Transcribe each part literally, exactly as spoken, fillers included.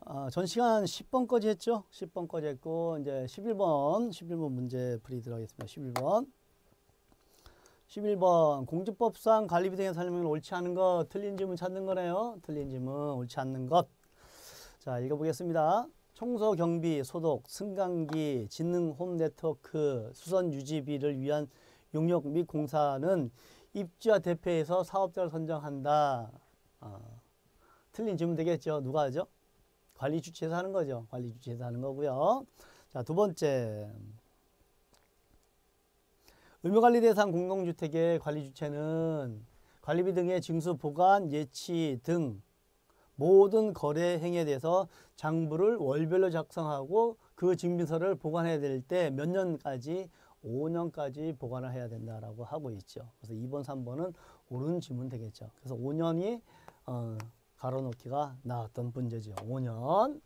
아, 전 시간 십 번까지 했죠? 십 번까지 했고, 이제 십일 번, 십일 번 문제 풀이 들어가겠습니다. 십일 번. 십일 번. 공주법상 관리비 등의 설명을 옳지 않은 것, 틀린 질문 찾는 거네요. 틀린 질문, 옳지 않는 것. 자, 읽어보겠습니다. 청소, 경비, 소독, 승강기, 지능 홈 네트워크, 수선 유지비를 위한 용역 및 공사는 입주자 대표에서 사업자를 선정한다. 아, 틀린 질문 되겠죠? 누가 하죠? 관리 주체에서 하는 거죠. 관리 주체에서 하는 거고요. 자, 두 번째. 의무관리 대상 공동주택의 관리 주체는 관리비 등의 징수, 보관, 예치 등 모든 거래 행위에 대해서 장부를 월별로 작성하고 그 증빙서를 보관해야 될 때 몇 년까지? 오 년까지 보관을 해야 된다라고 하고 있죠. 그래서 이 번, 삼 번은 옳은 질문 되겠죠. 그래서 오 년이 어, 가로놓기가 나왔던 문제죠. 오 년.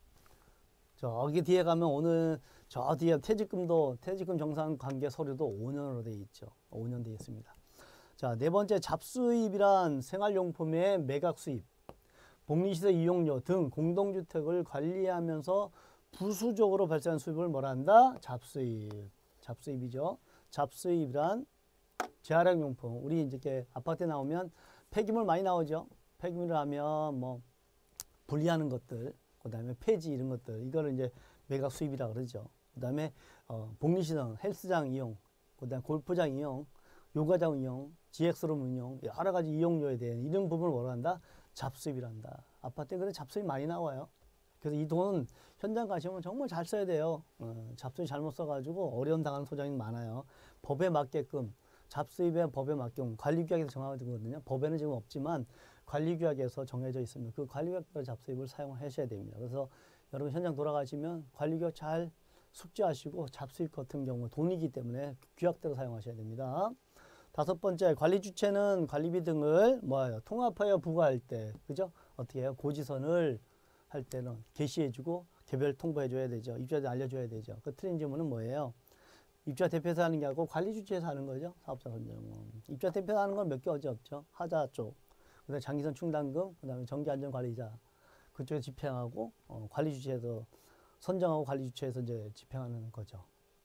저기 뒤에 가면 오늘 저 뒤에 퇴직금도 퇴직금 정산 관계 서류도 오 년으로 되어 있죠. 오 년 되어 있습니다. 자, 네 번째 잡수입이란 생활용품의 매각 수입, 복리시설 이용료 등 공동주택을 관리하면서 부수적으로 발생한 수입을 뭐라 한다? 잡수입. 잡수입이죠. 잡수입이란 재활용용품. 우리 이제 아파트에 나오면 폐기물 많이 나오죠. 폐기물을 하면 뭐 분리하는 것들, 그 다음에 폐지 이런 것들, 이거를 이제 매각 수입이라 그러죠. 그 다음에 어, 복리시설, 헬스장 이용, 그 다음에 골프장 이용, 요가장 이용, 지엑스룸 운영, 여러 가지 이용료에 대한 이런 부분을 뭐라 한다? 잡수입이란다. 아파트에 그래 잡수입 많이 나와요. 그래서 이 돈 현장 가시면 정말 잘 써야 돼요. 어, 잡수입 잘못 써가지고 어려움 당하는 소장이 많아요. 법에 맞게끔 잡수입의 법에 맞게끔 관리규약에서 정하거든요. 법에는 지금 없지만 관리규약에서 정해져 있습니다. 그 관리규약대로 잡수입을 사용하셔야 됩니다. 그래서 여러분 현장 돌아가시면 관리규약 잘 숙지하시고 잡수입 같은 경우 돈이기 때문에 규약대로 사용하셔야 됩니다. 다섯 번째, 관리 주체는 관리비 등을 뭐예요? 통합하여 부과할 때, 그죠? 어떻게 해요? 고지서를 할 때는 게시해주고 개별 통보해줘야 되죠. 입주자한테 알려줘야 되죠. 그 틀린 질문은 뭐예요? 입주자 대표에서 하는 게 아니고 관리 주체에서 하는 거죠. 사업자 선정은. 입주자 대표에서 하는 건 몇 개 어제 없죠. 하자 쪽, 그 다음에 장기선 충당금, 그 다음에 정기안전관리자 그쪽에서 집행하고 어, 관리 주체에서 선정하고 관리 주체에서 이제 집행하는 거죠.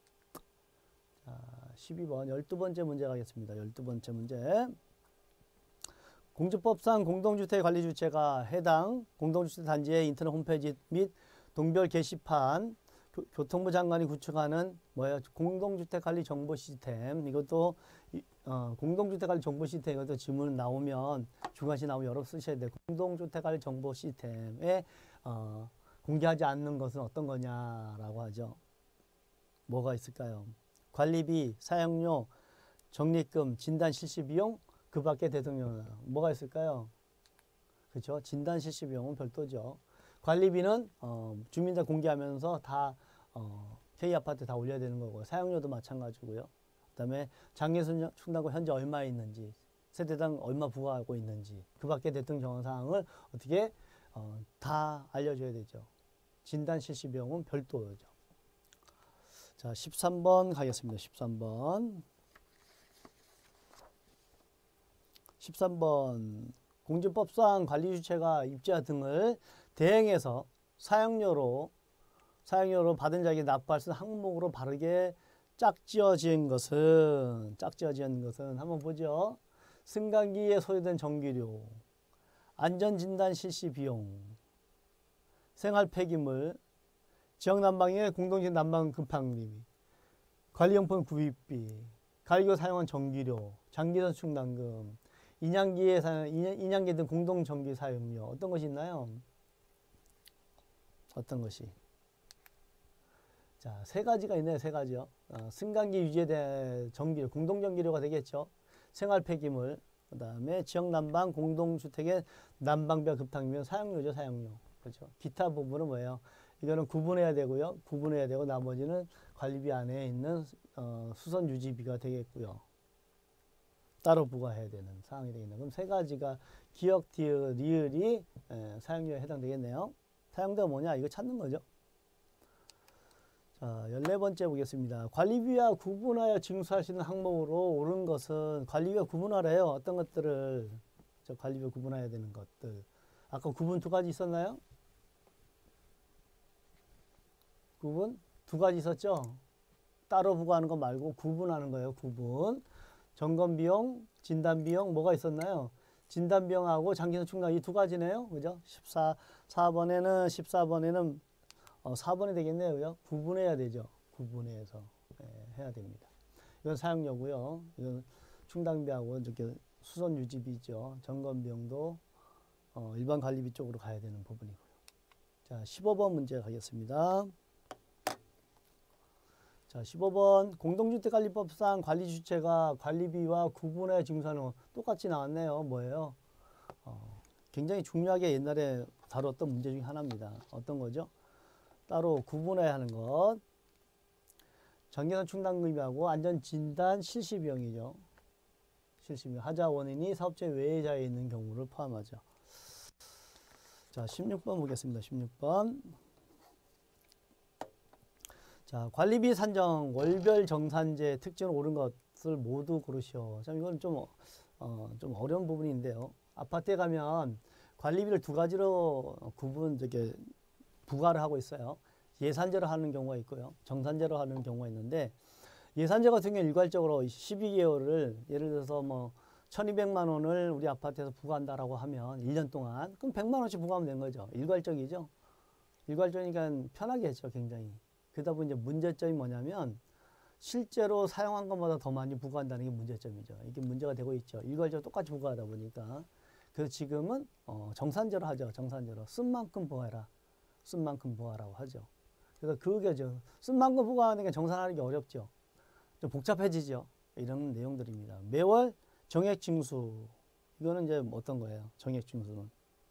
자, 십이 번 열두 번째 문제 가겠습니다. 열두 번째 문제. 공주법상 공동주택 관리 주체가 해당 공동주택 단지의 인터넷 홈페이지 및 동별 게시판, 교, 교통부 장관이 구축하는 뭐야 공동주택 관리 정보 시스템. 이것도 어, 공동주택 관리 정보 시스템, 이것도 질문 나오면 중간시 나오면 여러 쓰셔야 돼요. 공동주택 관리 정보 시스템에 어, 공개하지 않는 것은 어떤 거냐라고 하죠. 뭐가 있을까요? 관리비, 사용료, 적립금, 진단 실시 비용, 그 밖에 대통령 뭐가 있을까요? 그렇죠. 진단 실시 비용은 별도죠. 관리비는 어, 주민들 공개하면서 다 어, K아파트 다 올려야 되는 거고, 사용료도 마찬가지고요. 그 다음에 장기선 충당금 현재 얼마 있는지, 세대당 얼마 부과하고 있는지, 그 밖에 대통령 정황 사항을 어떻게 어, 다 알려줘야 되죠. 진단 실시 비용은 별도죠. 자, 십삼 번 가겠습니다. 십삼 번. 십삼 번. 공주법상 관리주체가 입주자 등을 대행해서 사용료로, 사용료로 받은 자에게 납부할 수 있는 항목으로 바르게 짝지어진 것은, 짝지어진 것은 한번 보죠. 승강기에 소요된 전기료, 안전진단 실시 비용, 생활 폐기물, 지역난방의 공동주택 난방 급항비, 관리용품 구입비, 가리고 사용한 전기료, 장기선 충당금, 인양기에 사용, 인양기 등 공동전기 사용료, 어떤 것이 있나요? 어떤 것이? 자, 세 가지가 있네요. 세 가지요. 어, 승강기 유지에 대한 전기료, 공동전기료가 되겠죠. 생활 폐기물, 그 다음에 지역난방, 공동주택의 난방비 급항비는 사용료죠. 사용료. 그렇죠. 기타 부분은 뭐예요? 이거는 구분해야 되고요. 구분해야 되고 나머지는 관리비 안에 있는 어, 수선 유지비가 되겠고요. 따로 부과해야 되는 사항이 되겠네요. 그럼 세 가지가 기역, 디귿, 리을이 에, 사용료에 해당되겠네요. 사용료가 뭐냐? 이거 찾는 거죠. 자, 열네 번째 보겠습니다. 관리비와 구분하여 징수할 수 있는 항목으로 옳은 것은 관리비와 구분하래요. 어떤 것들을 저 관리비와 구분해야 되는 것들. 아까 구분 두 가지 있었나요? 구분 두 가지 있었죠. 따로 부과하는 거 말고 구분하는 거예요. 구분. 점검비용, 진단비용 뭐가 있었나요? 진단비용하고 장기선 충당 이 두 가지네요. 그죠? 십사, 사 번에는 십사 번에는 어, 사 번이 되겠네요. 그죠? 구분해야 되죠. 구분해서 예, 해야 됩니다. 이건 사용료고요. 이건 충당비하고 이렇게 수선 유지비죠. 점검비용도 어, 일반 관리비 쪽으로 가야 되는 부분이고요. 자, 십오 번 문제 가겠습니다. 자, 십오 번 공동주택관리법상 관리주체가 관리비와 구분해 징수하는 거 똑같이 나왔네요. 뭐예요? 어, 굉장히 중요하게 옛날에 다뤘던 문제 중에 하나입니다. 어떤 거죠? 따로 구분해야 하는 것. 장기선 충당금이하고 안전진단 실시비용이죠. 실시비용. 하자 원인이 사업체 외자에 있는 경우를 포함하죠. 자, 십육 번 보겠습니다. 십육 번. 자, 관리비 산정 월별 정산제 특징을 옳은 것을 모두 고르시오. 참 이건 좀, 어, 좀 어려운 부분인데요. 아파트에 가면 관리비를 두 가지로 구분, 저게 부과를 하고 있어요. 예산제로 하는 경우가 있고요. 정산제로 하는 경우가 있는데, 예산제 같은 경우 일괄적으로 십이 개월을 예를 들어서 뭐 천이백만 원을 우리 아파트에서 부과한다라고 하면 일 년 동안 그럼 백만 원씩 부과하면 된 거죠. 일괄적이죠. 일괄적이니까 편하게 했죠. 굉장히. 그러다 보니 이제 문제점이 뭐냐면 실제로 사용한 것보다 더 많이 부과한다는 게 문제점이죠. 이게 문제가 되고 있죠. 일괄적으로 똑같이 부과하다 보니까. 그래서 지금은 어 정산제로 하죠. 정산제로. 쓴 만큼 부과해라. 쓴 만큼 부과하라고 하죠. 그래서 그게죠. 쓴 만큼 부과하는 게 정산하는 게 어렵죠. 좀 복잡해지죠. 이런 내용들입니다. 매월 정액징수. 이거는 이제 어떤 거예요? 정액징수는.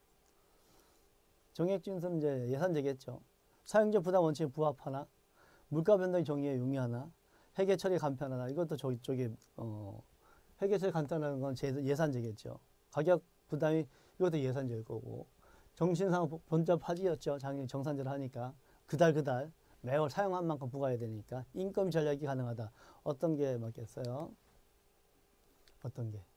정액징수는 이제 예산제겠죠. 사용자 부담 원칙에 부합하나, 물가 변동 정의에 용이하나, 회계 처리 간편하나. 이것도 저기 쪽에 어, 회계 처리 간편하는 건 예산제겠죠. 가격 부담이 이것도 예산제일 거고, 정신상 번잡하지였죠. 장기 정산제를 하니까 그달 그달 매월 사용한 만큼 부과해야 되니까 인건 전략이 가능하다. 어떤 게 맞겠어요? 어떤 게?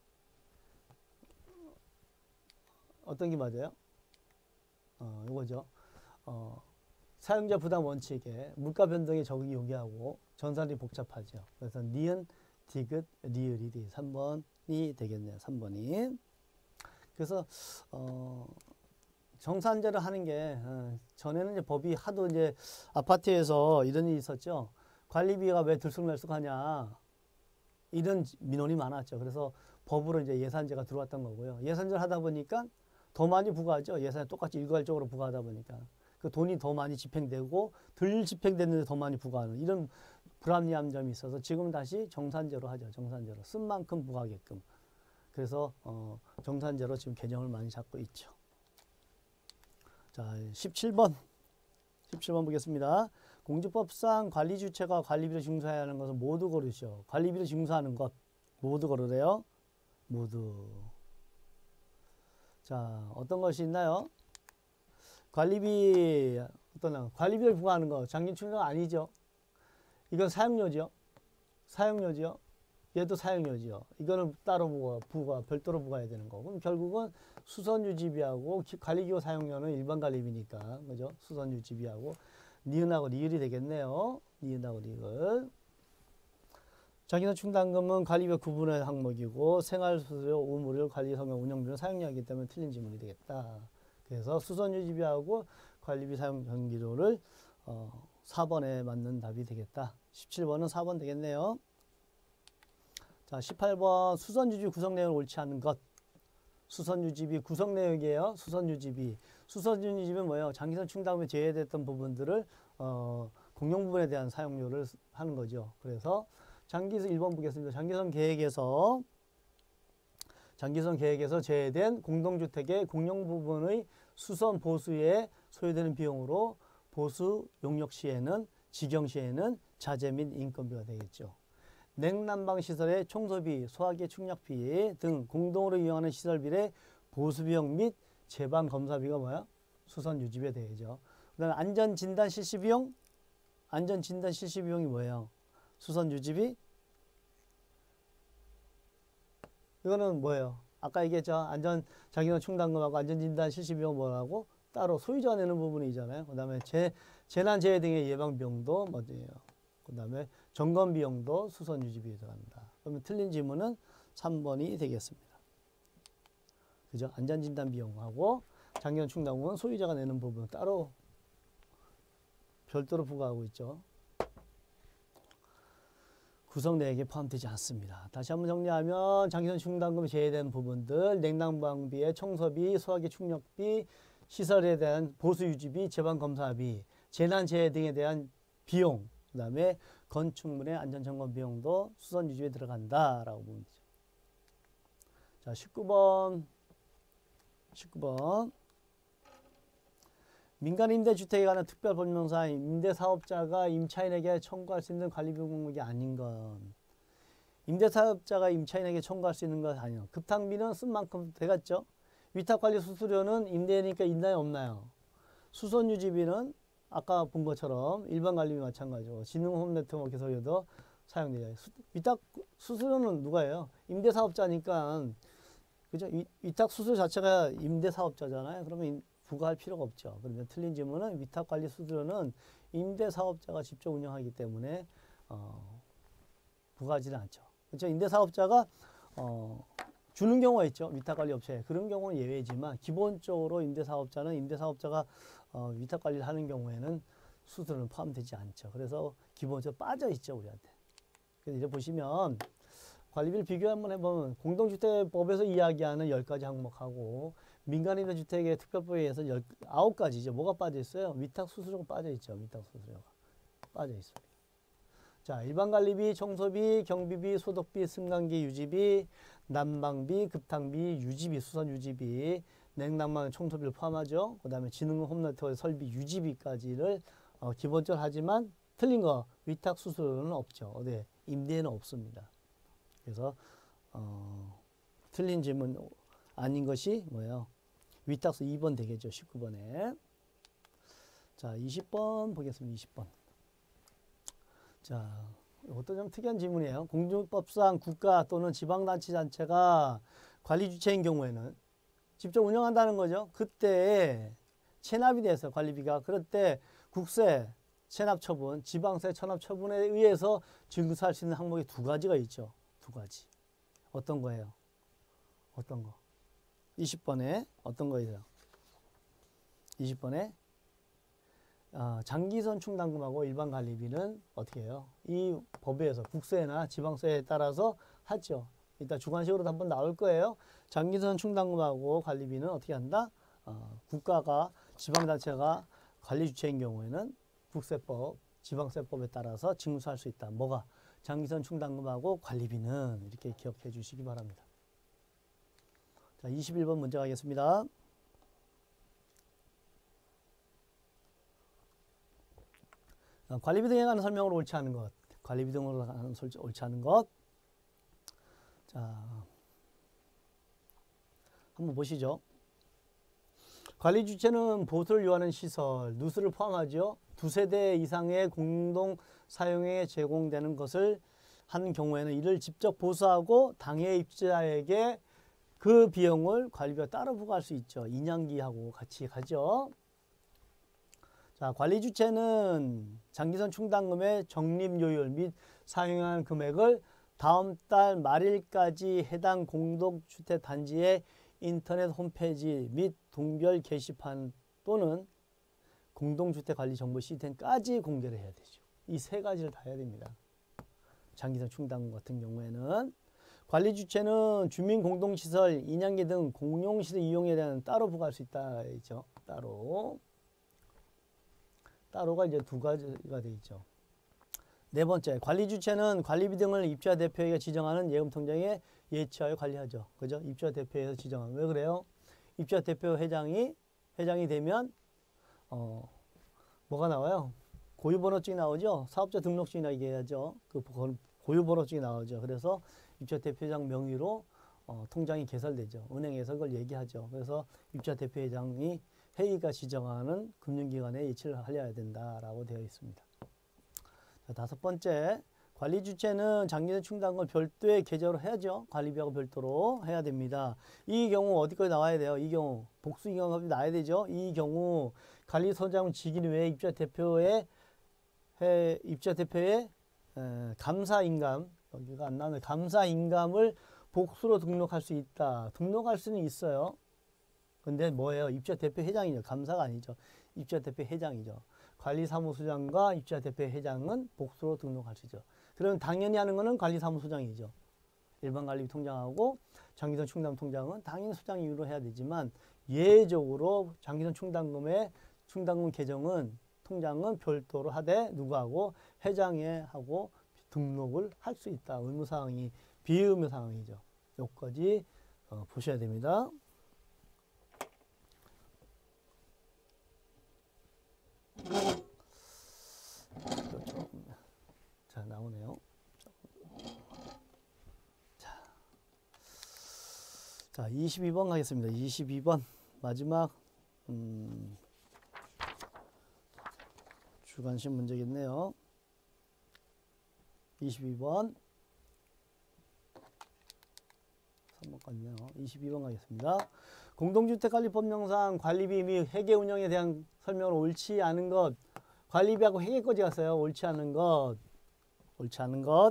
어떤 게 맞아요? 어, 이거죠. 어. 사용자 부담 원칙에 물가 변동에 적응이 용이하고 전산이 복잡하죠. 그래서 니은, 디귿, 리을이 돼. 삼 번이 되겠네요. 삼 번이. 그래서 어, 정산제를 하는 게 어, 전에는 이제 법이 하도 이제 아파트에서 이런 일이 있었죠. 관리비가 왜 들쑥날쑥하냐 이런 민원이 많았죠. 그래서 법으로 이제 예산제가 들어왔던 거고요. 예산제를 하다 보니까 더 많이 부과하죠. 예산에 똑같이 일괄적으로 부과하다 보니까. 그 돈이 더 많이 집행되고 덜 집행됐는데 더 많이 부과하는 이런 불합리한 점이 있어서 지금 다시 정산제로 하죠. 정산제로. 쓴 만큼 부과하게끔. 그래서 어, 정산제로 지금 개념을 많이 잡고 있죠. 자, 십칠 번. 십칠 번 보겠습니다. 공직법상 관리주체가 관리비를 징수해야 하는 것을 모두 고르시오. 관리비를 징수하는 것 모두 고르래요. 모두. 자, 어떤 것이 있나요? 관리비, 어떤, 관리비를 부과하는 거, 장기충당 아니죠. 이건 사용료죠. 사용료죠. 얘도 사용료죠. 이거는 따로 부과, 부과, 별도로 부과해야 되는 거. 그럼 결국은 수선유지비하고 관리기호 사용료는 일반 관리비니까, 그죠? 수선유지비하고, 니은하고 리을이 되겠네요. 니은하고 리을. 장기선 충당금은 관리비 구분의 항목이고, 생활수수료, 우무료, 관리성용, 운영비는 사용료이기 때문에 틀린 지문이 되겠다. 그래서 수선유지비하고 관리비 사용 전기료를 어, 사 번에 맞는 답이 되겠다. 십칠 번은 사 번 되겠네요. 자, 십팔 번 수선유지비 구성 내용을 옳지 않은 것. 수선유지비 구성 내용이에요. 수선유지비. 수선유지비는 뭐예요? 장기선 충당금에 제외됐던 부분들을 어, 공용 부분에 대한 사용료를 하는 거죠. 그래서 장기선 일 번 보겠습니다. 장기선 계획에서 장기선 계획에서 제외된 공동주택의 공용 부분의 수선 보수에 소요되는 비용으로 보수 용역 시에는 직영 시에는 자재 및 인건비가 되겠죠. 냉난방 시설의 청소비, 소화기 충약비 등 공동으로 이용하는 시설비의 보수비용 및 제방 검사비가 뭐야? 수선 유지비에 되죠. 그다음에 안전 진단 실시 비용, 안전 진단 실시 비용이 뭐예요? 수선 유지비. 이거는 뭐예요? 아까 얘기했죠. 안전 자기는 충당금하고 안전진단 실시비용 뭐라고? 따로 소유자가 내는 부분이잖아요. 그 다음에 재, 재난재해 등의 예방비용도 뭐예요. 그 다음에 점검비용도 수선유지비에 들어간다. 그러면 틀린 질문은 삼 번이 되겠습니다. 그죠? 안전진단비용하고 장기전충당금은 소유자가 내는 부분 따로 별도로 부과하고 있죠. 구성 내역에 포함되지 않습니다. 다시 한번 정리하면 장기전충당금에 제외된 부분들 냉난방비의 청소비, 소화기 충격비, 시설에 대한 보수유지비, 재방검사비, 재난재해 등에 대한 비용, 그 다음에 건축물의 안전점검 비용도 수선유지비에 들어간다라고 보면 되죠. 자, 십구 번. 십구 번. 민간임대주택에 관한 특별법령상 임대사업자가 임차인에게 청구할 수 있는 관리비용 목록이 아닌 건 임대사업자가 임차인에게 청구할 수 있는 것 아니에요. 급탕비는 쓴 만큼 돼갔죠. 위탁관리 수수료는 임대니까 있나요 없나요? 수선유지비는 아까 본 것처럼 일반 관리비 마찬가지고 진흥홈네트워크에서도 사용되죠. 위탁 수수료는 누가 해요? 임대사업자니까 그죠? 위탁 수수료 자체가 임대사업자잖아요. 그러면 부과할 필요가 없죠. 그러면 틀린 질문은 위탁관리 수수료는 임대사업자가 직접 운영하기 때문에 어, 부과하지는 않죠. 그렇죠? 임대사업자가 어, 주는 경우가 있죠. 위탁관리 업체에. 그런 경우는 예외지만 기본적으로 임대사업자는 임대사업자가 어, 위탁관리를 하는 경우에는 수수료는 포함되지 않죠. 그래서 기본적으로 빠져 있죠. 우리한테. 그래서 이제 보시면 관리비를 비교 한번 해보면 공동주택법에서 이야기하는 열 가지 항목하고 민간임대주택의 특별법에 의해서 아홉 가지죠. 뭐가 빠져 있어요? 위탁 수수료가 빠져 있죠. 위탁 수수료가 빠져 있습니다. 자, 일반관리비, 청소비, 경비비, 소독비, 승강기 유지비, 난방비, 급탕비, 유지비, 수선유지비, 냉난방 청소비를 포함하죠. 그 다음에 진흥 홈네트워크 설비 유지비까지를 어, 기본적으로 하지만 틀린 거 위탁 수수료는 없죠. 어디 임대는 없습니다. 그래서 어, 틀린 질문 아닌 것이 뭐예요? 위탁수 이 번 되겠죠. 십구 번에. 자, 이십 번 보겠습니다. 이십 번. 자, 이것도 좀 특이한 질문이에요. 공정법상 국가 또는 지방자치단체가 관리주체인 경우에는 직접 운영한다는 거죠. 그때 체납이 돼서 관리비가 그럴 때 국세, 체납처분, 지방세, 체납처분에 의해서 증수할 수 있는 항목이 두 가지가 있죠. 두 가지. 어떤 거예요? 어떤 거? 이십 번에 어떤 거예요? 이십 번에 어, 장기선 충당금하고 일반 관리비는 어떻게 해요? 이 법에서 국세나 지방세에 따라서 하죠. 이따 주관식으로도 한번 나올 거예요. 장기선 충당금하고 관리비는 어떻게 한다? 어, 국가가 지방단체가 관리주체인 경우에는 국세법, 지방세법에 따라서 징수할 수 있다. 뭐가? 장기선 충당금하고 관리비는 이렇게 기억해 주시기 바랍니다. 자, 이십일 번 문제 가겠습니다. 관리비 등에 관한 설명으로 옳지 않은 것. 관리비 등으로 관한 옳지 않은 것. 자, 한번 보시죠. 관리 주체는 보수를 요하는 시설, 누수를 포함하죠. 두세 대 이상의 공동 사용에 제공되는 것을 하는 경우에는 이를 직접 보수하고 당해 입주자에게 그 비용을 관리비가 따로 부과할 수 있죠. 인양기하고 같이 가죠. 자, 관리 주체는 장기선 충당금의 적립요율 및 사용한 금액을 다음 달 말일까지 해당 공동주택 단지의 인터넷 홈페이지 및 동별 게시판 또는 공동주택관리정보 시스템까지 공개를 해야 되죠. 이 세 가지를 다 해야 됩니다. 장기선 충당금 같은 경우에는 관리 주체는 주민 공동시설, 인양기 등 공용시설 이용에 대한 따로 부과할 수 있다 있죠. 따로. 따로가 이제 두 가지가 되어 있죠. 네 번째, 관리 주체는 관리비 등을 입주자 대표회가 지정하는 예금 통장에 예치하여 관리하죠. 그죠? 입주자 대표회에서 지정하는. 왜 그래요? 입주자 대표 회장이 회장이 되면 어 뭐가 나와요? 고유번호증이 나오죠. 사업자 등록증이나 얘기해야죠. 그 고유번호증이 나오죠. 그래서 입주자 대표회장 명의로 어, 통장이 개설되죠. 은행에서 그걸 얘기하죠. 그래서 입주자 대표회장이 회의가 지정하는 금융기관에 예치를 하려야 된다라고 되어 있습니다. 자, 다섯 번째, 관리 주체는 장기전 충당금을 별도의 계좌로 해야죠. 관리비하고 별도로 해야 됩니다. 이 경우 어디까지 나와야 돼요? 이 경우 복수 인간값이 나와야 되죠. 이 경우 관리소장은 직인 외에 입주자 대표의 해, 입주자 대표의 에, 감사인감, 여기가 안 나오네. 감사인감을 복수로 등록할 수 있다. 등록할 수는 있어요. 근데 뭐예요? 입주자 대표 회장이죠. 감사가 아니죠. 입주자 대표 회장이죠. 관리사무소장과 입주자 대표 회장은 복수로 등록할 수 있죠. 그럼 당연히 하는 거는 관리사무소장이죠. 일반 관리비 통장하고 장기전 충당금 통장은 당연히 소장 이유로 해야 되지만 예외적으로 장기전 충당금의 충당금 계정은 통장은 별도로 하되 누구하고 회장에 하고 등록을 할 수 있다. 의무사항이 비의무 사항이죠. 여기까지 어, 보셔야 됩니다. 자, 나오네요. 자, 자 이십이 번 가겠습니다. 이십이 번 마지막 음, 주관식 문제겠네요. 이십이 번 삼 번까지네요. 이십이 번 가겠습니다. 공동주택관리법령상 관리비 및 회계 운영에 대한 설명을 옳지 않은 것, 관리비하고 회계까지 갔어요. 옳지 않은 것, 옳지 않은 것.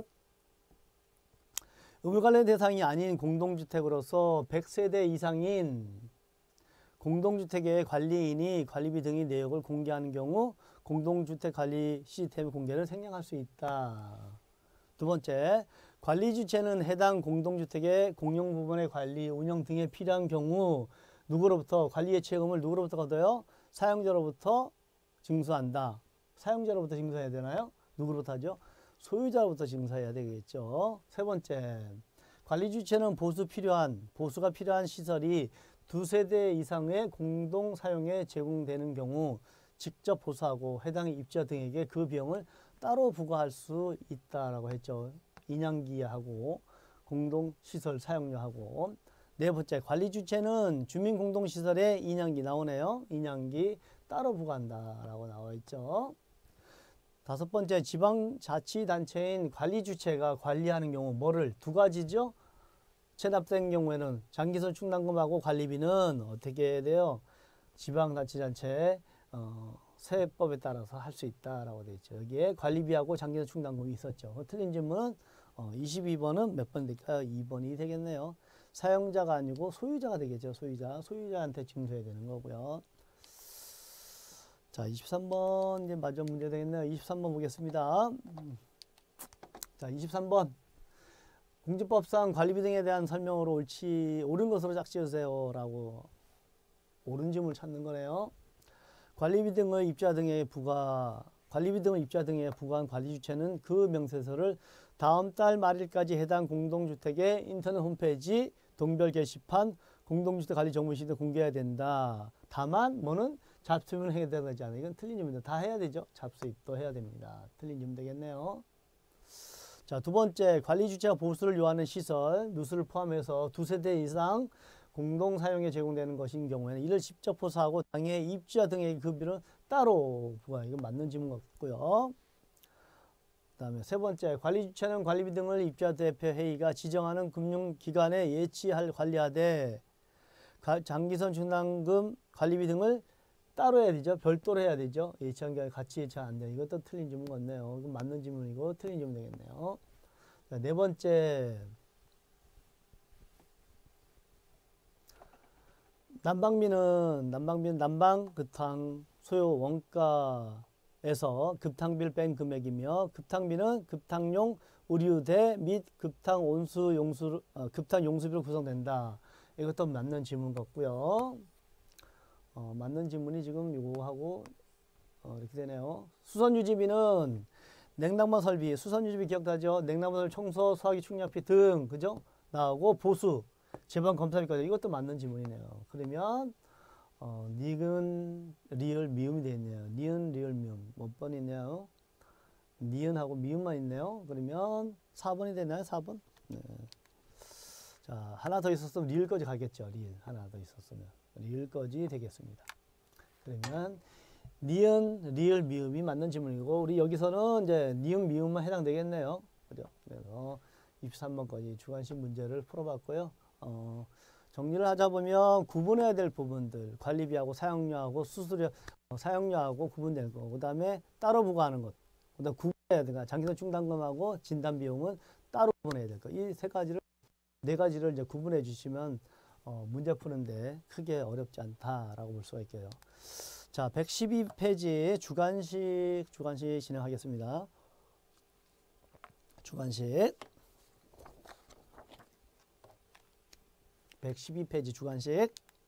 의무관련 대상이 아닌 공동주택으로서 백 세대 이상인 공동주택의 관리인이 관리비 등의 내역을 공개하는 경우 공동주택관리 시스템 공개를 생략할 수 있다. 두 번째, 관리주체는 해당 공동주택의 공용부분의 관리, 운영 등에 필요한 경우 누구로부터 관리의 책임을 누구로부터 거둬요? 사용자로부터 징수한다. 사용자로부터 징수해야 되나요? 누구로부터 하죠? 소유자로부터 징수해야 되겠죠. 세 번째, 관리주체는 보수 필요한, 보수가 필요한 시설이 두 세대 이상의 공동 사용에 제공되는 경우 직접 보수하고 해당 입주자 등에게 그 비용을 따로 부과할 수 있다라고 했죠. 인양기하고 공동시설 사용료하고. 네 번째, 관리주체는 주민공동시설의 인양기 나오네요. 인양기 따로 부과한다라고 나와 있죠. 다섯 번째, 지방자치단체인 관리주체가 관리하는 경우 뭐를? 두 가지죠. 체납된 경우에는 장기전 충당금하고 관리비는 어떻게 해야 돼요? 지방자치단체 어, 세법에 따라서 할 수 있다라고 되어 있죠. 여기에 관리비하고 장기전 충당금이 있었죠. 틀린 질문은 어, 이십이 번은 몇 번 될까요? 이 번이 되겠네요. 사용자가 아니고 소유자가 되겠죠. 소유자. 소유자한테 징수해야 되는 거고요. 자, 이십삼 번 이제 마지막 문제 되겠네요. 이십삼 번 보겠습니다. 자, 이십삼 번. 공지법상 관리비 등에 대한 설명으로 옳지, 옳은 것으로 짝지으세요. 라고 옳은 질문을 찾는 거네요. 관리비 등의 입주자 등에 부과, 관리비 등의 입주자 등에 부과한 관리주체는 그 명세서를 다음 달 말일까지 해당 공동주택의 인터넷 홈페이지, 동별 게시판, 공동주택 관리 정보 시트에 공개해야 된다. 다만 뭐는 잡수입을 해야 되지 않아요. 이건 틀린 질문입니다. 다 해야 되죠. 잡수입도 해야 됩니다. 틀린 질문 되겠네요. 자, 두 번째, 관리주체가 보수를 요하는 시설, 누수를 포함해서 두 세대 이상 공동 사용에 제공되는 것인 경우에는 이를 직접 보수하고 당해 입주자 등의 급비는 따로 부과. 이건 맞는 질문 같고요. 그 다음에 세 번째, 관리주체는 관리비 등을 입주자 대표 회의가 지정하는 금융기관에 예치할 관리하되 장기전 충당금 관리비 등을 따로 해야 되죠. 별도로 해야 되죠. 예치한 게 같이 예치가 안 돼요. 이것도 틀린 질문 같네요. 이건 맞는 질문이고 틀린 질문 되겠네요. 자, 네 번째, 난방비는 난방비는 난방 급탕 소요 원가에서 급탕비를 뺀 금액이며 급탕비는 급탕용 의류대 및 급탕 온수 용수 어, 급탕 용수비로 구성된다. 이것도 맞는 질문 같고요. 어, 맞는 질문이 지금 요거하고 어, 이렇게 되네요. 수선유지비는 냉난방 설비, 수선유지비 기억나죠? 냉난방 설비, 청소, 소화기 충격비 등 그죠? 나오고 보수, 재반 검사비까지 이것도 맞는 질문이네요. 그러면 어, 니은, 리을, 미음이 되어 있네요. 니은, 리을, 미음 몇 번 있네요? 니은하고 미음만 있네요. 그러면 사 번이 되나요? 사 번? 네. 자, 하나 더 있었으면 리을까지 가겠죠. 리을 하나 더 있었으면 리을까지 되겠습니다. 그러면 니은, 리을, 미음이 맞는 질문이고 우리 여기서는 이제 니은, 미음만 해당되겠네요. 그죠? 그래서 이십삼 번까지 주관식 문제를 풀어봤고요. 어, 정리를 하자 보면 구분해야 될 부분들, 관리비하고 사용료하고 수수료, 어, 사용료하고 구분될 거, 그 다음에 따로 부과하는 것, 그 다음 구분해야 되가 장기적 충당금하고 진단비용은 따로 구분해야 될 거. 이 세 가지를, 네 가지를 이제 구분해 주시면 어, 문제 푸는데 크게 어렵지 않다라고 볼 수가 있겠요. 자, 백십이 페이지 주관식, 주관식 진행하겠습니다. 주관식. 백십이 페이지 주관식.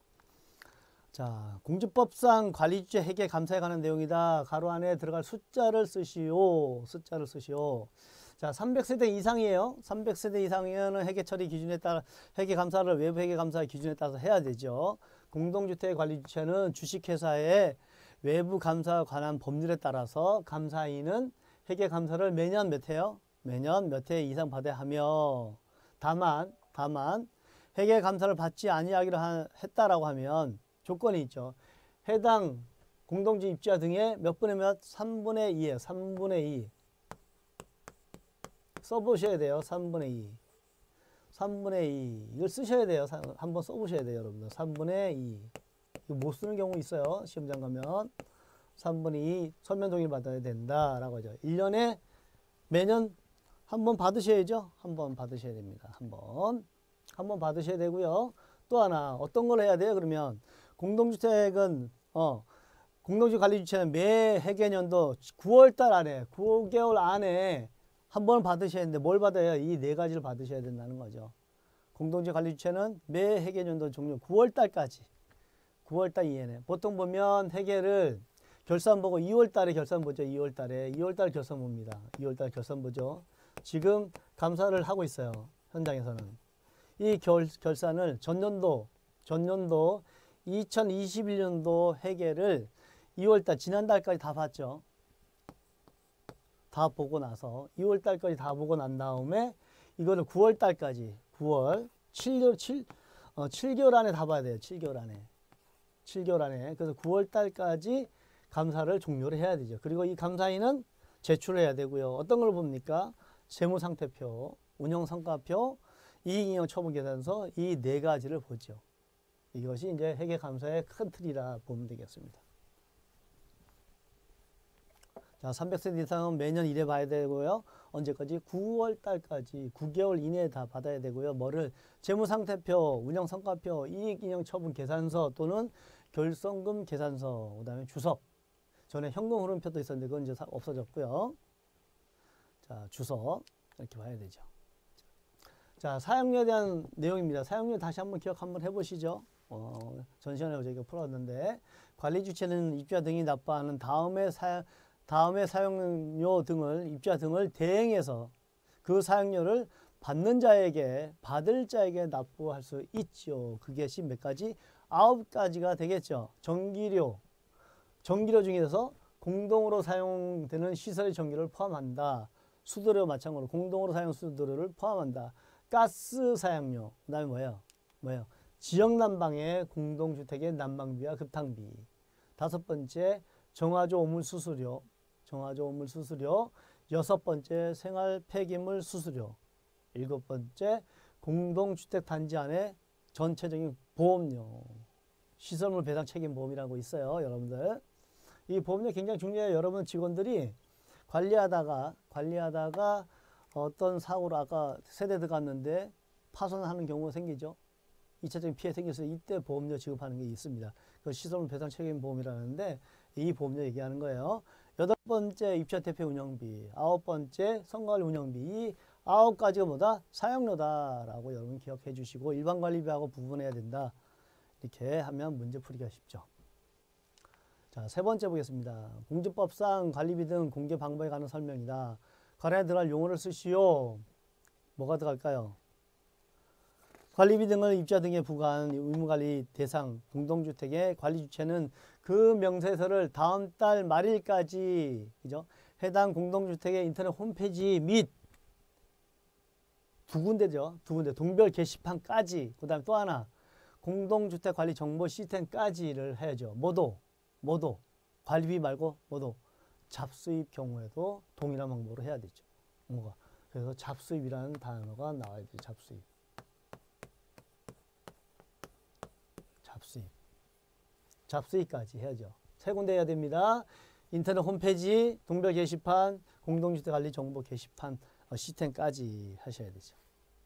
자, 공주법상 관리주체 회계 감사에 관한 내용이다. 가로 안에 들어갈 숫자를 쓰시오. 숫자를 쓰시오. 자, 삼백 세대 이상이에요. 삼백 세대 이상이면 회계 처리 기준에 따라 회계 감사를 외부 회계 감사 기준에 따라서 해야 되죠. 공동주택 관리 주체는 주식회사의 외부 감사에 관한 법률에 따라서 감사인은 회계 감사를 매년 몇 회요? 매년 몇 회 이상 받아야 하며, 다만 다만 회계 감사를 받지 아니하기로 하, 했다라고 하면 조건이 있죠. 해당 공동주 입주자 등의 몇 분의 몇? 삼분의 이에요. 삼분의 이. 써보셔야 돼요. 삼분의 이. 삼분의 이. 이걸 쓰셔야 돼요. 한번 써보셔야 돼요, 여러분들. 삼분의 이. 이거 못 쓰는 경우 있어요. 시험장 가면. 삼분의 이 서면 동의를 받아야 된다라고 하죠. 일 년에 매년 한 번 받으셔야죠. 한 번 받으셔야 됩니다. 한 번. 한 번 받으셔야 되고요. 또 하나 어떤 걸 해야 돼요? 그러면 공동주택은 어 공동주택 관리주체는 매 회계년도 구월 달 안에 구 개월 안에 한 번 받으셔야 되는데 뭘 받아야 이 네 가지를 받으셔야 된다는 거죠. 공동주택 관리주체는 매 회계년도 종료 구월 달까지 구월 달 이내에 보통 보면 회계를 결산 보고 이월 달에 결산 보죠. 이월 달에 이월 달 결산 봅니다. 이월 달 결산 보죠. 지금 감사를 하고 있어요. 현장에서는 이 결, 결산을 전년도 전년도 이천이십일 년도 회계를 이월 달 지난달까지 다 봤죠. 다 보고 나서 이월 달까지 다 보고 난 다음에 이거를 구월 달까지 구월 칠 개월 칠, 어, 칠 개월 안에 다 봐야 돼요. 칠 개월 안에 칠 개월 안에 그래서 구월 달까지 감사를 종료를 해야 되죠. 그리고 이 감사인은 제출을 해야 되고요. 어떤 걸 봅니까? 재무상태표, 운영성과표, 이익잉여 처분계산서 이 네 가지를 보죠. 이것이 이제 회계감사의 큰 틀이라 보면 되겠습니다. 자, 삼백 세대 이상은 매년 일 회 봐야 되고요. 언제까지? 구월 달까지 구 개월 이내에 다 받아야 되고요. 뭐를? 재무상태표, 운영성과표, 이익잉여처분계산서 또는 결손금 계산서, 그 다음에 주석. 전에 현금 흐름표도 있었는데 그건 이제 없어졌고요. 자, 주석 이렇게 봐야 되죠. 자, 사용료에 대한 내용입니다. 사용료 다시 한번 기억 한번 해보시죠. 어, 전 시간에 저희가 풀었는데 관리 주체는 입주자 등이 납부하는 다음에 사 다음에 사용료 등을 입주자 등을 대행해서 그 사용료를 받는 자에게 받을 자에게 납부할 수 있죠. 그것이 몇 가지? 아홉 가지가 되겠죠. 전기료 전기료 중에서 공동으로 사용되는 시설의 전기료를 포함한다. 수도료 마찬가지로 공동으로 사용 수도료를 포함한다. 가스 사용료, 그 다음에 뭐예요? 뭐예요? 지역난방의 공동주택의 난방비와 급탕비. 다섯 번째, 정화조 오물 수수료, 정화조 오물 수수료. 여섯 번째, 생활 폐기물 수수료. 일곱 번째, 공동주택 단지 안에 전체적인 보험료, 시설물 배상 책임 보험이라고 있어요, 여러분들. 이 보험료 굉장히 중요해요. 여러분 직원들이 관리하다가 관리하다가 어떤 사고로 아까 세대 들어갔는데 파손하는 경우가 생기죠. 이 차적인 피해 생겨서 이때 보험료 지급하는 게 있습니다. 그 시설물 배상 책임 보험이라는데 이 보험료 얘기하는 거예요. 여덟 번째 입주자 대표 운영비, 아홉 번째 선거관리 운영비. 이 아홉 가지가 뭐다? 사용료다라고 여러분 기억해 주시고 일반 관리비하고 구분해야 된다. 이렇게 하면 문제 풀기가 쉽죠. 자, 세 번째 보겠습니다. 공주법상 관리비 등 공개 방법에 관한 설명이다. 관리에 들어갈 용어를 쓰시오. 뭐가 들어갈까요? 관리비 등을 입주자 등에 부과한 의무관리 대상 공동주택의 관리주체는 그 명세서를 다음 달 말일까지 그죠? 해당 공동주택의 인터넷 홈페이지 및 두 군데죠. 두 군데 동별 게시판까지 그 다음에 또 하나 공동주택관리정보 시스템까지를 해야죠. 모두 모두 관리비 말고 모두 잡수입 경우에도 동일한 방법으로 해야 되죠. 뭐가 그래서 잡수입이라는 단어가 나와야 돼요. 잡수입. 잡수입. 잡수입까지 해야죠. 세 군데 해야 됩니다. 인터넷 홈페이지, 동별 게시판, 공동주택관리 정보 게시판 어, 시스템까지 하셔야 되죠.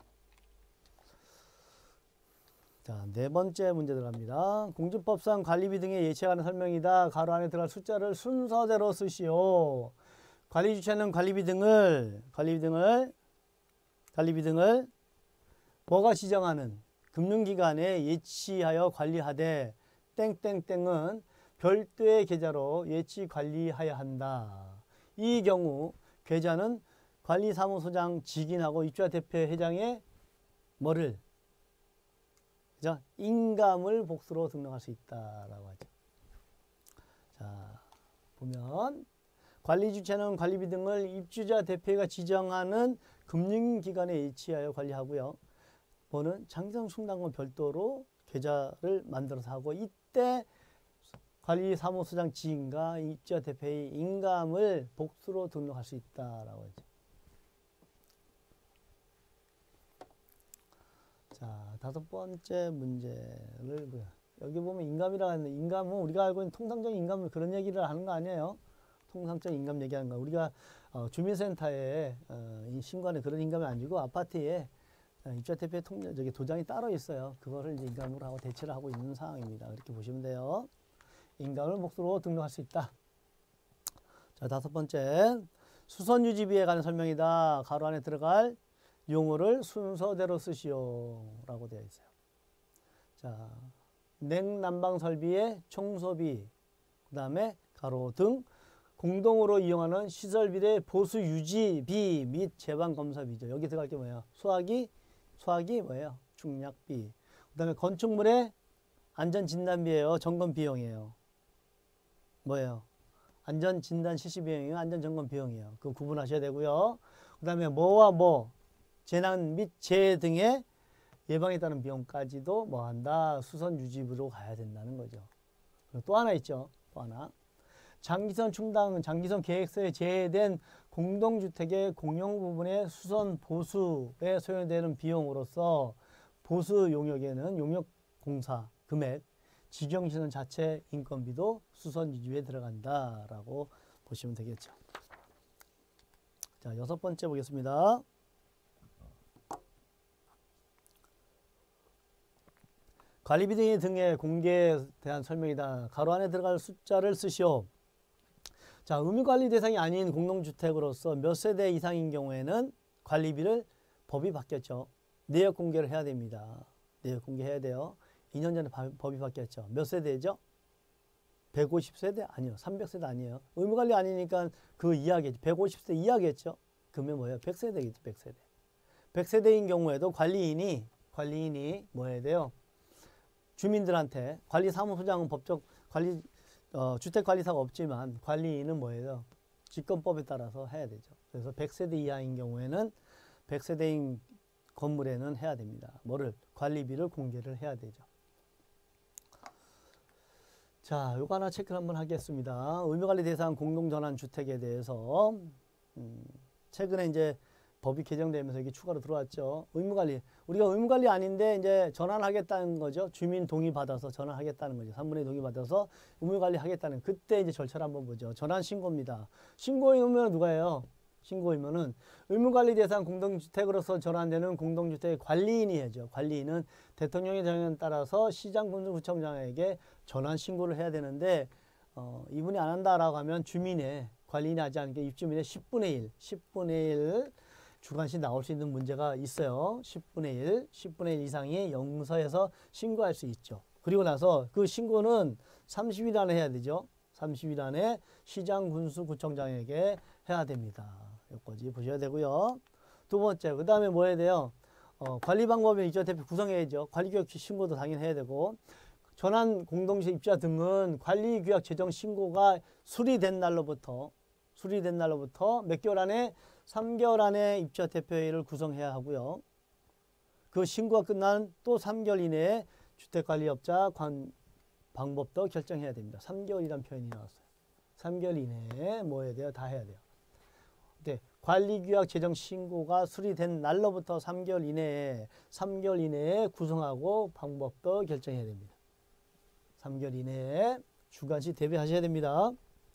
자, 네 번째 문제 들어갑니다. 공주법상 관리비 등의 예치에 관한 설명이다. 가로 안에 들어갈 숫자를 순서대로 쓰시오. 관리 주체는 관리비 등을 관리비 등을 관리비 등을 뭐가 지정하는 금융기관에 예치하여 관리하되 땡땡땡은 별도의 계좌로 예치 관리하여야 한다. 이 경우 계좌는 관리사무소장 직인하고 입주자 대표 회장의 뭐를 그죠? 인감을 복수로 등록할 수 있다라고 하죠. 자, 보면 관리 주체는 관리비 등을 입주자 대표가 지정하는 금융기관에 예치하여 관리하고요. 뭐는 장기성 충당금 별도로 계좌를 만들어서 하고 이때 관리사무소장 지인과 입주자 대표의 인감을 복수로 등록할 수 있다라고 하죠. 자, 다섯 번째 문제를 보여. 여기 보면 인감이라고 하는데 인감은 우리가 알고 있는 통상적인 인감을 그런 얘기를 하는 거 아니에요. 통상적인 인감 얘기하는 거. 우리가 어, 주민센터에 어, 신고하는 그런 인감이 아니고 아파트에 어, 입주자 대표의 통, 저기 도장이 따로 있어요. 그거를 이제 인감으로 하고 대체를 하고 있는 상황입니다. 그렇게 보시면 돼요. 인감을 복수로 등록할 수 있다. 자, 다섯 번째 수선유지비에 관한 설명이다. 가로 안에 들어갈 용어를 순서대로 쓰시오 라고 되어 있어요. 자, 냉난방 설비의 청소비, 그 다음에 가로 등 공동으로 이용하는 시설비의 보수 유지비 및 제방 검사비죠. 여기 들어갈 게 뭐예요? 수화기, 수화기 뭐예요? 충약비. 그 다음에 건축물의 안전진단비예요. 점검 비용이에요. 뭐예요? 안전진단 실시 비용이에요. 안전점검 비용이에요. 그거 구분하셔야 되고요. 그 다음에 뭐와 뭐 재난 및 재해 등의 예방에 따른 비용까지도 뭐 한다? 수선 유지비로 가야 된다는 거죠. 또 하나 있죠. 또 하나. 장기선 충당, 장기선 계획서에 제외된 공동주택의 공용 부분의 수선 보수에 소요되는 비용으로서 보수 용역에는 용역공사 금액, 직영시설 자체 인건비도 수선 유지비에 들어간다라고 보시면 되겠죠. 자, 여섯 번째 보겠습니다. 관리비 등의 등의 공개에 대한 설명이다. 가로 안에 들어갈 숫자를 쓰시오. 자, 의무관리 대상이 아닌 공동주택으로서 몇 세대 이상인 경우에는 관리비를 법이 바뀌었죠. 내역 공개를 해야 됩니다. 내역 공개해야 돼요. 이 년 전에 법이 바뀌었죠. 몇 세대죠? 백오십 세대? 아니요. 삼백 세대 아니에요. 의무관리 아니니까 그 이하겠죠. 백오십 세대 이하겠죠. 그러면 뭐예요? 백 세대겠죠. 백 세대. 백 세대인 경우에도 관리인이 관리인이 뭐 해야 돼요? 주민들한테 관리사무소장은 법적 관리 어, 주택관리사가 없지만 관리인은 뭐예요? 직권법에 따라서 해야 되죠. 그래서 백 세대 이하인 경우에는 백 세대인 건물에는 해야 됩니다. 뭐를? 관리비를 공개를 해야 되죠. 자, 요거 하나 체크를 한번 하겠습니다. 의무관리 대상 공동전환주택에 대해서 음, 최근에 이제 법이 개정되면서 이게 추가로 들어왔죠. 의무관리. 우리가 의무관리 아닌데 이제 전환하겠다는 거죠. 주민 동의 받아서 전환하겠다는 거죠. 삼분의 이 동의 받아서 의무관리 하겠다는 그때 이제 절차를 한번 보죠. 전환 신고입니다. 신고이면 누가 해요? 신고이면은 의무관리 대상 공동주택으로서 전환되는 공동주택 관리인이 해죠. 관리인은 대통령의 정령에 따라서 시장군수구청장에게 전환 신고를 해야 되는데 어, 이분이 안 한다라고 하면 주민의 관리인이 하지 않게 입주민의 십분의 일, 십분의 일 주관시 나올 수 있는 문제가 있어요. 십분의 일, 십분의 일 이상이 영서에서 신고할 수 있죠. 그리고 나서 그 신고는 삼십 일 안에 해야 되죠. 삼십 일 안에 시장군수구청장에게 해야 됩니다. 여기까지 보셔야 되고요. 두 번째, 그 다음에 뭐 해야 돼요? 어, 관리 방법에 입주자 대표 구성해야죠. 관리규약 신고도 당연히 해야 되고 전환 공동주택 입주자 등은 관리규약 제정 신고가 수리된 날로부터 수리된 날로부터 몇 개월 안에 삼 개월 안에 입주자 대표회의를 구성해야 하고요. 그 신고가 끝난 또 삼 개월 이내에 주택관리업자 관 방법도 결정해야 됩니다. 삼 개월이라는 표현이 나왔어요. 삼 개월 이내에 뭐 해야 돼요? 다 해야 돼요. 네, 관리규약 제정 신고가 수리된 날로부터 삼 개월 이내에 삼 개월 이내에 구성하고 방법도 결정해야 됩니다. 삼 개월 이내에 주관식 대비하셔야 됩니다.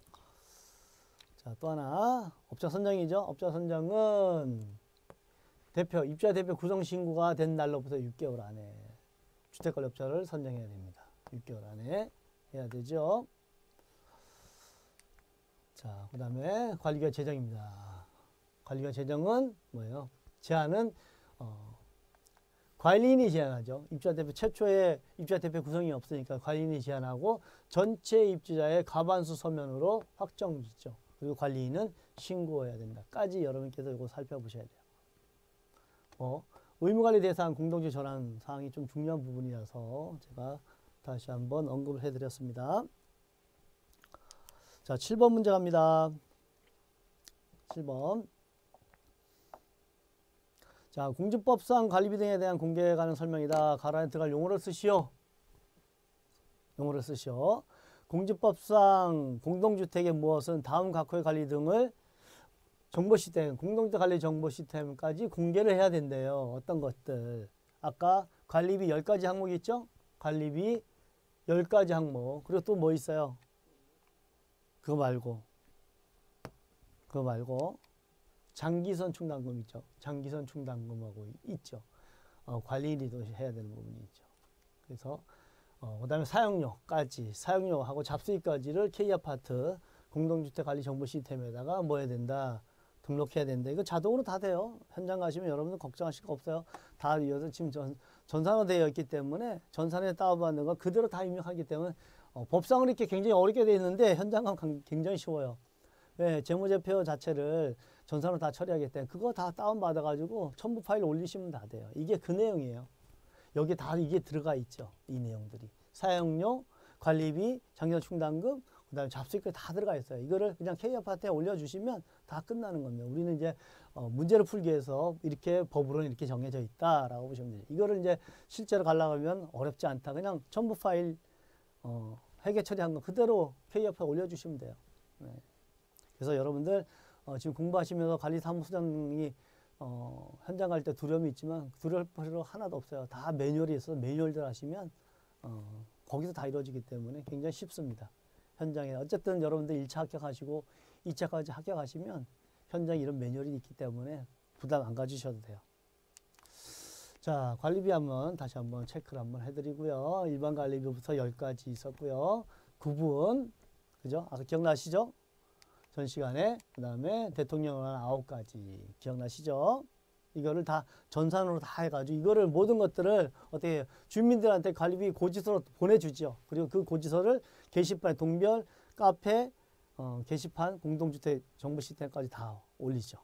자, 또 하나 업자 선정이죠. 업자 선정은 대표, 입주자 대표 구성 신고가 된 날로부터 육 개월 안에 주택관리업자를 선정해야 됩니다. 육 개월 안에 해야 되죠. 자, 그 다음에 관리규약 제정입니다. 관리규약 제정은 뭐예요? 제안은 어, 관리인이 제안하죠. 입주자 대표 최초에 입주자 대표 구성이 없으니까 관리인이 제안하고 전체 입주자의 과반수 서면으로 확정짓죠. 그리고 관리인은 신고해야 된다까지 여러분께서 이거 살펴보셔야 돼요. 어, 의무관리 대상 공동주 전환 사항이 좀 중요한 부분이라서 제가 다시 한번 언급을 해드렸습니다. 자, 칠 번 문제 갑니다. 칠 번. 자, 공지법상 관리비 등에 대한 공개에 관한 설명이다. 가로 안에 들어갈 용어를 쓰시오. 용어를 쓰시오. 공지법상 공동주택의 무엇은 다음 각호의 관리 등을 정보 시스템, 공동주택 관리 정보 시스템까지 공개를 해야 된대요. 어떤 것들. 아까 관리비 열 가지 항목 있죠? 관리비 열 가지 항목. 그리고 또 뭐 있어요? 그거 말고. 그거 말고. 장기선 충당금 있죠. 장기선 충당금하고 있죠. 어, 관리인이도 해야 되는 부분이 있죠. 그래서 어, 그 다음에 사용료까지, 사용료하고 잡수익까지를 K아파트 공동주택관리 정보시스템에다가 뭐 해야 된다? 등록해야 된다. 이거 자동으로 다 돼요. 현장 가시면 여러분들 걱정하실 거 없어요. 다 이어서 지금 전, 전산화 되어 있기 때문에 전산에 다운받는 거 그대로 다 입력하기 때문에 어, 법상으로 이렇게 굉장히 어렵게 되어 있는데 현장 가면 굉장히 쉬워요. 왜? 재무제표 자체를 전산으로 다 처리하기 때문에 그거 다 다운받아가지고 첨부 파일 올리시면 다 돼요. 이게 그 내용이에요. 여기 다 이게 들어가 있죠. 이 내용들이. 사용료, 관리비, 장기전 충당금, 그 다음에 잡수익까지 다 들어가 있어요. 이거를 그냥 K아파트에 올려주시면 다 끝나는 겁니다. 우리는 이제 어, 문제를 풀기 위해서 이렇게 법으로는 이렇게 정해져 있다라고 보시면 돼요. 이거를 이제 실제로 가려고 하면 어렵지 않다. 그냥 첨부 파일 어, 회계 처리한 거 그대로 K아파트에 올려주시면 돼요. 네. 그래서 여러분들 어, 지금 공부하시면서 관리사무소장이 어, 현장 갈 때 두려움이 있지만 두려울 필요 하나도 없어요. 다 매뉴얼이 있어서 매뉴얼대로 하시면 어, 거기서 다 이루어지기 때문에 굉장히 쉽습니다. 현장에 어쨌든 여러분들 일 차 합격하시고 이 차까지 합격하시면 현장에 이런 매뉴얼이 있기 때문에 부담 안 가지셔도 돼요. 자, 관리비 한번 다시 한번 체크를 한번 해드리고요. 일반 관리비부터 열 가지 있었고요. 구분, 그죠? 아까 기억나시죠? 전 시간에 그 다음에 대통령은 아홉 가지 기억나시죠? 이거를 다 전산으로 다 해가지고 이거를 모든 것들을 어떻게 해요? 주민들한테 관리비 고지서로 보내주죠. 그리고 그 고지서를 게시판, 동별, 카페, 어, 게시판, 공동주택 정보 시스템까지 다 올리죠.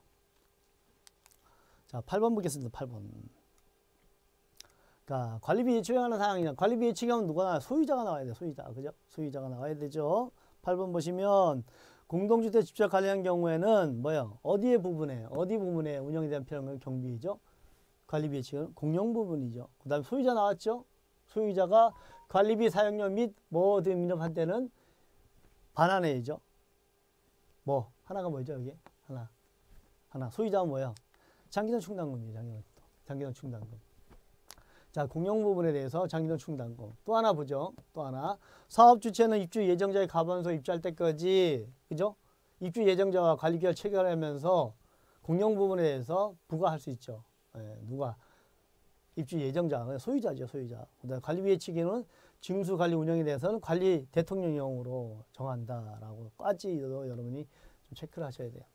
자, 팔 번 보겠습니다. 팔 번. 그러니까 관리비 예측하는 사항이냐? 관리비 예측하면 누가 나와요? 소유자가 나와야 돼요. 소유자, 그죠? 소유자가 나와야 되죠. 팔 번 보시면. 공동주택 집주택 관리한 경우에는 뭐요? 어디의 부분에 어디 부분에 운영에 대한 필요한 경비이죠? 관리비 예측은 공용 부분이죠. 그 다음에 소유자 나왔죠? 소유자가 관리비 사용료 및 뭐 등 민업할 때는 반환해야죠. 뭐 하나가 뭐죠? 여기 하나 하나 소유자는 뭐예요? 장기전 충당금이에요. 장기전 장기전 충당금. 자, 공용 부분에 대해서 장기전 충당금. 또 하나 보죠. 또 하나. 사업 주체는 입주 예정자의 과반수 입주할 때까지, 그죠? 입주 예정자와 관리계획 체결하면서 공용 부분에 대해서 부과할 수 있죠. 예, 누가? 입주 예정자, 소유자죠, 소유자. 그다음에 관리비 예측에는 징수 관리 운영에 대해서는 관리 대통령령으로 정한다라고까지도 여러분이 좀 체크를 하셔야 돼요.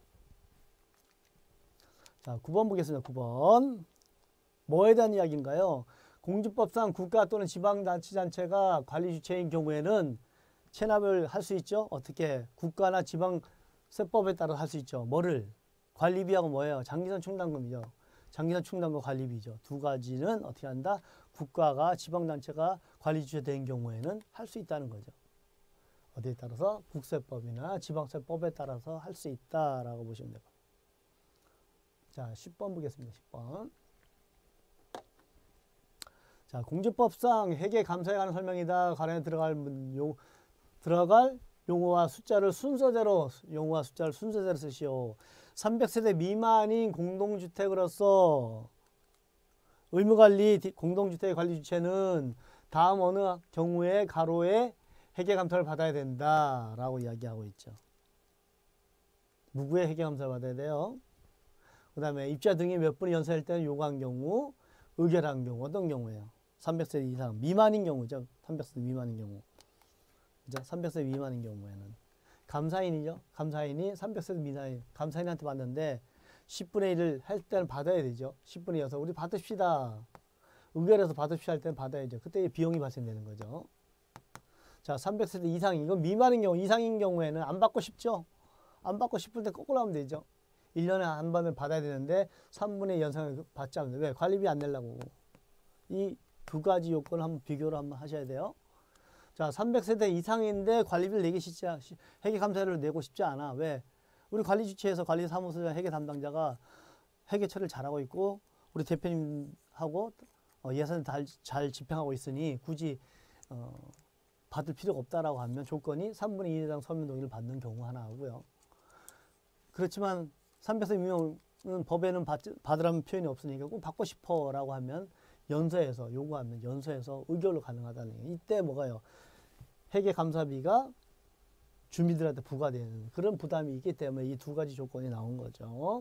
자, 구 번 보겠습니다. 구 번. 뭐에 대한 이야기인가요? 공주법상 국가 또는 지방자치단체가 관리주체인 경우에는 체납을 할 수 있죠. 어떻게? 국가나 지방세법에 따라 할 수 있죠. 뭐를? 관리비하고 뭐예요? 장기전 충당금이죠. 장기전 충당금 관리비죠. 두 가지는 어떻게 한다? 국가가 지방단체가 관리주체 된 경우에는 할 수 있다는 거죠. 어디에 따라서? 국세법이나 지방세법에 따라서 할 수 있다라고 보시면 돼요. 자, 십 번 보겠습니다. 십 번. 자, 공주법상 회계 감사에 관한 설명이다. 관련해 들어갈 요 들어갈 용어와 숫자를 순서대로 용어와 숫자를 순서대로 쓰시오. 삼백 세대 미만인 공동주택으로서 의무관리 공동주택의 관리 주체는 다음 어느 경우에 가로에 회계감사를 받아야 된다라고 이야기하고 있죠. 누구의 회계감사를 받아야 돼요? 그 다음에 입주자 등이 몇 분이 연세일 때는 요구한 경우, 의결한 경우, 어떤 경우예요? 삼백 세대 이상 미만인 경우죠. 삼백 세대 미만인 경우. 그죠? 삼백 세대 미만인 경우에는. 감사인이죠. 감사인이 삼백 세대 미만인, 감사인한테 받는데 십분의 일을 할 때는 받아야 되죠. 십분의 여섯. 우리 받읍시다. 의결해서 받읍시다 할 때는 받아야죠. 그때 비용이 발생되는 거죠. 자, 삼백 세대 이상, 이건 미만인 경우, 이상인 경우에는 안 받고 싶죠? 안 받고 싶을 때 거꾸로 하면 되죠. 일 년에 한 번을 받아야 되는데 삼분의 연상을 받지 않는데 왜? 관리비 안 내려고. 이 두 가지 요건을 한번 비교를 한번 하셔야 돼요. 자, 삼백 세대 이상인데 관리비를 내기 쉽지 않아. 회계감사를 내고 싶지 않아. 왜? 우리 관리주체에서 관리사무소 회계 담당자가 회계 처리를 잘하고 있고 우리 대표님하고 어, 예산을 잘, 잘 집행하고 있으니 굳이 어, 받을 필요가 없다라고 하면 조건이 삼분의 일 이상 서면 동의를 받는 경우 하나 하고요. 그렇지만 삼백 세대 미만은 법에는 받, 받으라는 표현이 없으니까 꼭 받고 싶어라고 하면 연서에서 요구하면 연서에서 의결로 가능하다는 얘기예요. 이때 뭐가요? 회계감사비가 주민들한테 부과되는 그런 부담이 있기 때문에 이 두 가지 조건이 나온 거죠.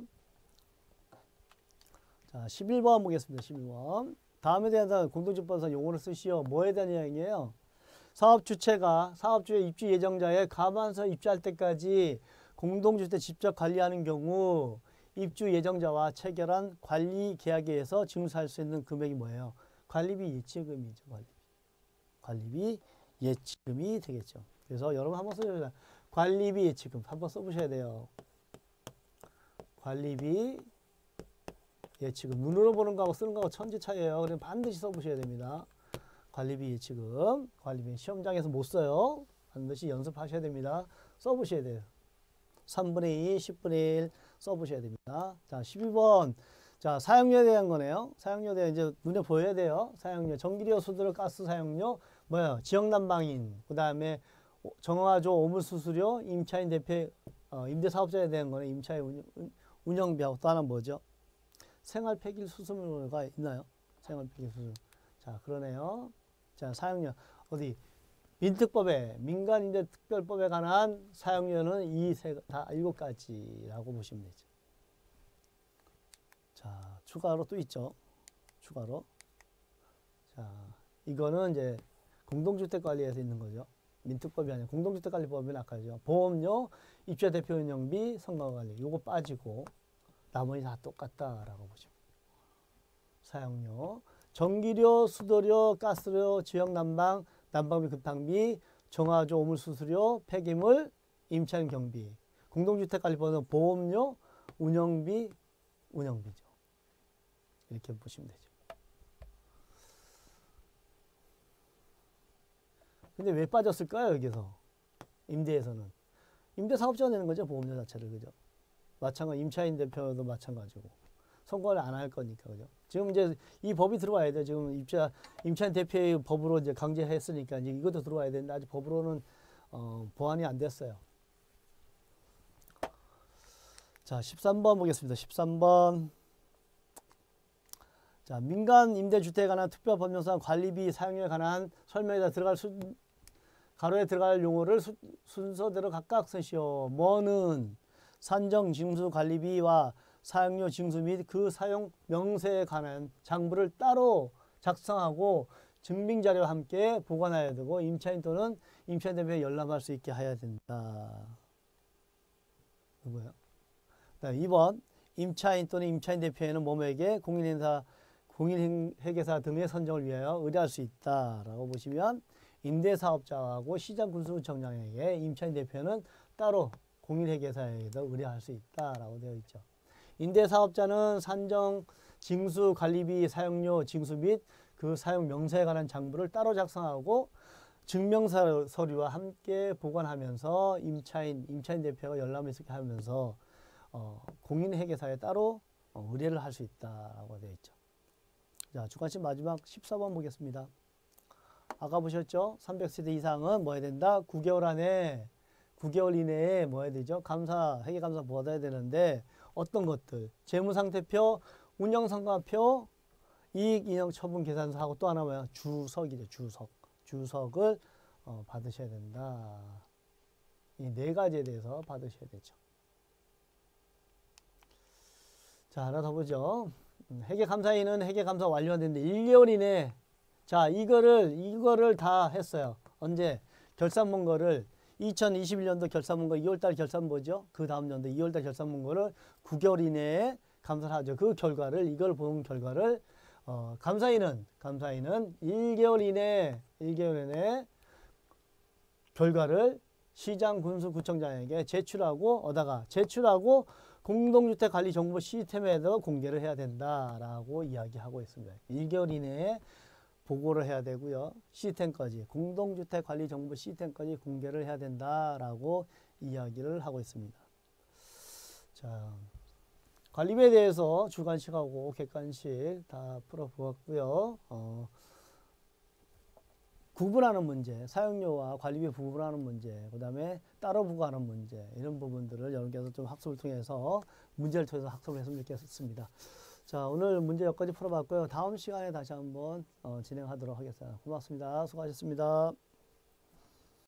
자, 십일 번 보겠습니다. 십일 번. 다음에 대한 공동주택법상 용어를 쓰시오. 뭐에 대한 이야기예요? 사업주체가 사업주의 입주 예정자의 감안서 입주할 때까지 공동주택 직접 관리하는 경우 입주 예정자와 체결한 관리 계약에 의해서 징수할 수 있는 금액이 뭐예요? 관리비 예치금이죠. 관리비. 관리비 예치금이 되겠죠. 그래서 여러분 한번 써주세요. 관리비 예치금 한번 써보셔야 돼요. 관리비 예치금. 눈으로 보는 거하고 쓰는 거하고 천지 차이예요. 그럼 반드시 써보셔야 됩니다. 관리비 예치금. 관리비 시험장에서 못 써요. 반드시 연습하셔야 됩니다. 써보셔야 돼요. 삼분의 이, 십분의 일 써보셔야 됩니다. 자, 십이 번. 자, 사용료에 대한 거네요. 사용료에 대한 이제 눈에 보여야 돼요. 사용료. 전기료, 수도료, 가스 사용료, 뭐야? 지역난방인. 그 다음에 정화조, 오물수수료, 임차인 대표, 어, 임대사업자에 대한 거는 임차인 운영, 운영비. 또 하나 뭐죠? 생활폐기 수수료가 있나요? 생활폐기 수수료. 자, 그러네요. 자, 사용료. 어디? 민특법에, 민간임대특별법에 관한 사용료는 이 세, 다 일곱 가지라고 보시면 되죠. 자, 추가로 또 있죠. 추가로. 자, 이거는 이제 공동주택관리에서 있는 거죠. 민특법이 아니라 공동주택관리법은 아까죠. 보험료, 입주자 대표 운영비, 선거관리. 요거 빠지고 나머지 다 똑같다라고 보죠. 사용료. 전기료, 수도료, 가스료, 지역난방, 난방비, 급탕비, 정화조, 오물수수료, 폐기물, 임차인 경비. 공동주택관리법은 보험료, 운영비, 운영비죠. 이렇게 보시면 되죠. 근데 왜 빠졌을까요, 여기서? 임대에서는. 임대사업자가 내는 거죠, 보험료 자체를. 그죠? 마찬가지, 임차인 대표도 마찬가지고. 선거를 안 할 거니까, 그죠? 지금 이제 이 법이 들어와야 돼요. 지금 입자, 임차인 대표의 법으로 이제 강제했으니까 이제 이것도 들어와야 되는데 아직 법으로는 어, 보완이 안 됐어요. 자, 십삼 번 보겠습니다. 십삼 번. 자, 민간 임대주택에 관한 특별법령상 관리비 사용료에 관한 설명에다 들어갈 수, 가로에 들어갈 용어를 수, 순서대로 각각 쓰시오. 뭐는 산정 징수 관리비와 사용료 징수 및 그 사용 명세에 관한 장부를 따로 작성하고 증빙자료와 함께 보관해야 되고 임차인 또는 임차인 대표에 열람할 수 있게 해야 된다. 이거요. 이 번 임차인 또는 임차인 대표에는 뭐뭐에게 공인행사, 공인회계사 등의 선정을 위하여 의뢰할 수 있다라고 보시면 임대사업자하고 시장군수청장에게 임차인 대표는 따로 공인회계사에게도 의뢰할 수 있다라고 되어 있죠. 임대사업자는 산정, 징수, 관리비, 사용료, 징수 및 그 사용 명세에 관한 장부를 따로 작성하고 증명서류와 함께 보관하면서 임차인, 임차인 대표가 열람을 있게 하면서 어, 공인회계사에 따로 어, 의뢰를 할 수 있다라고 되어 있죠. 자, 주관식 마지막 십사 번 보겠습니다. 아까 보셨죠? 삼백 세대 이상은 뭐 해야 된다? 구 개월 안에 구 개월 이내에 뭐 해야 되죠? 감사, 회계감사 받아야 되는데 어떤 것들? 재무상태표, 운영성과표, 이익인형처분계산서하고 또 하나 뭐야? 주석이죠. 주석. 주석을 어, 받으셔야 된다. 이 네 가지에 대해서 받으셔야 되죠. 자, 하나 더 보죠. 회계감사인은 회계감사 완료가 됐는데 일 개월 이내 자, 이거를 이거를 다 했어요. 언제? 결산문고를 이천이십일 년도 결산문고 이월달 결산보죠. 그 다음 연도 이월달 결산문고를 구 개월 이내에 감사를 하죠. 그 결과를 이걸 본 결과를 어, 감사인은 감사인은 일 개월 이내 일 개월 이내 결과를 시장 군수 구청장에게 제출하고 어다가 제출하고 공동주택관리정보 시스템에도 공개를 해야 된다라고 이야기하고 있습니다. 일 개월 이내에 보고를 해야 되고요. 시스템까지 공동주택관리정보 시스템까지 공개를 해야 된다라고 이야기를 하고 있습니다. 자, 관리비에 대해서 주관식하고 객관식 다 풀어보았고요. 어, 구분하는 문제, 사용료와 관리비 구분하는 문제, 그 다음에 따로 부과하는 문제 이런 부분들을 여러분께서 좀 학습을 통해서 문제를 통해서 학습을 했으면 좋겠습니다. 자, 오늘 문제 몇 가지 풀어봤고요. 다음 시간에 다시 한번 어, 진행하도록 하겠습니다. 고맙습니다. 수고하셨습니다.